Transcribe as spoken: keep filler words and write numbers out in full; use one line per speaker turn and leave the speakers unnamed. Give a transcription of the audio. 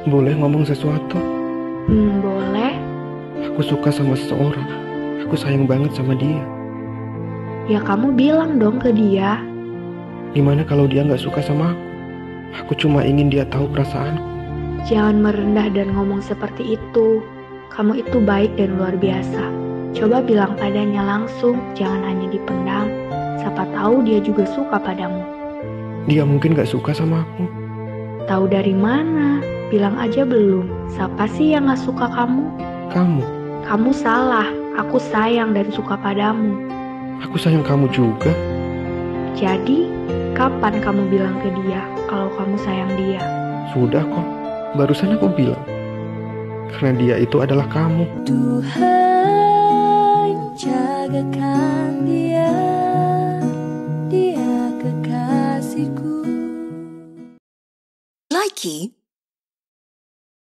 Boleh ngomong sesuatu?
Hmm, boleh.
Aku suka sama seseorang. Aku sayang banget sama dia.
Ya kamu bilang dong ke dia.
Gimana kalau dia gak suka sama aku? Aku cuma ingin dia tahu perasaanku.
Jangan merendah dan ngomong seperti itu. Kamu itu baik dan luar biasa. Coba bilang padanya langsung, jangan hanya dipendam. Siapa tahu dia juga suka padamu.
Dia mungkin gak suka sama aku.
Tahu dari mana? Bilang aja belum. Siapa sih yang gak suka kamu?
Kamu.
Kamu salah. Aku sayang dan suka padamu.
Aku sayang kamu juga.
Jadi, kapan kamu bilang ke dia kalau kamu sayang dia?
Sudah kok. Barusan aku bilang. Karena dia itu adalah kamu.
Tuhan jagakan dia, dia kekasihku.
Likey